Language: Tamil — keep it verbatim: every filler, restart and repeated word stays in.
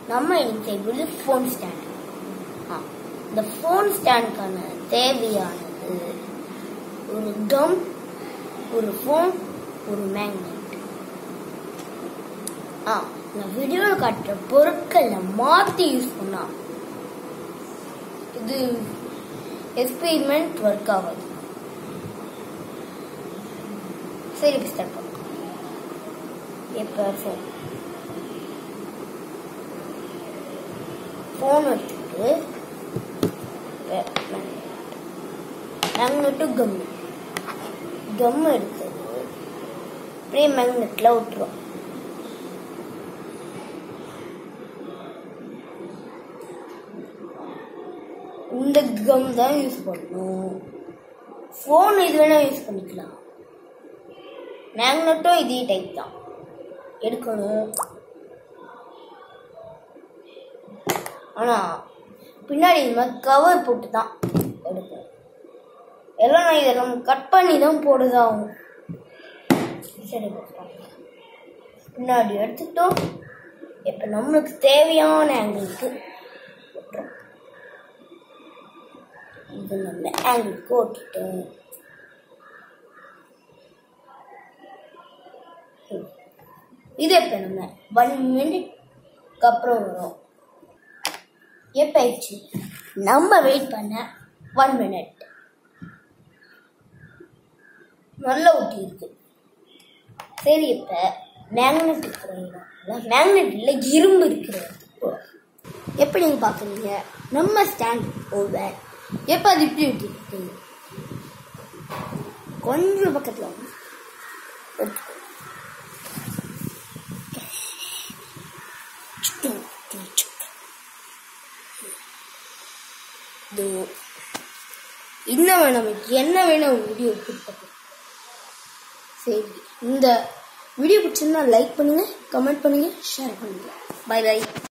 நம்ம இன்னைக்கு செய்வது ஃபோன் ஸ்டாண்ட். இந்த ஃபோன் ஸ்டாண்டுக்கான தேவையானது ஒரு கம், ஒரு ஃபோன், ஒரு மேக்னெட். ஆ நான் வீடியோவில் காட்டுற பொருட்களை மாற்றி யூஸ் பண்ணா இது எக்ஸ்பெரிமெண்ட் ஒர்க் ஆகுது. சரி, ஸ்டார்ட் பண்ணலாம். இப்போ ஃபோன் ஃபோன் எடுத்துட்டு மேக்னெட்டு கம் கம் எடுத்தது அப்படியே மேக்னெட்டில் விட்டுரும். இந்த கம் தான் யூஸ் பண்ணணும். ஃபோன் இது வேணா யூஸ் பண்ணிக்கலாம். மேக்னெட்டும் இதே டைப் தான் எடுக்கணும். ஆனால் பின்னாடி இந்த மாதிரி கவர் போட்டு தான் எடுக்கணும். எல்லாம் நான் இதெல்லாம் கட் பண்ணி தான் போடுதாகும். சரி, பின்னாடி எடுத்துட்டோம். இப்போ நம்மளுக்கு தேவையான ஆங்கிளுக்கு போட்டுறோம். இது நம்ம ஆங்கிளுக்கு ஓட்டிட்டோம். இது இப்போ நம்ம ஒன் மினிட்க்கு அப்புறம் வரும். எப்போ ஆயிடுச்சு? நம்ம வெயிட் பண்ண ஒன் மினிட் நல்லா ஊட்டி இருக்கு. சரி, இப்போ மேக்னெட் இருக்கிற இடம் மேக்னெட் இல்லை, இரும்பு இருக்கிற எப்படி நீங்கள் பார்க்குறீங்க? நம்ம ஸ்டாண்ட் ஓவர் எப்போ அது இப்படி ஊட்டி இருக்கு. கொஞ்சம் பக்கத்தில் வந்து இன்னும் வேணும், என்ன வேணும் வீடியோ கொடுப்பது. சரி, இந்த வீடியோ பிடிச்சிருந்தா லைக் பண்ணுங்க, கமெண்ட் பண்ணுங்க, ஷேர் பண்ணுங்க. Bye by.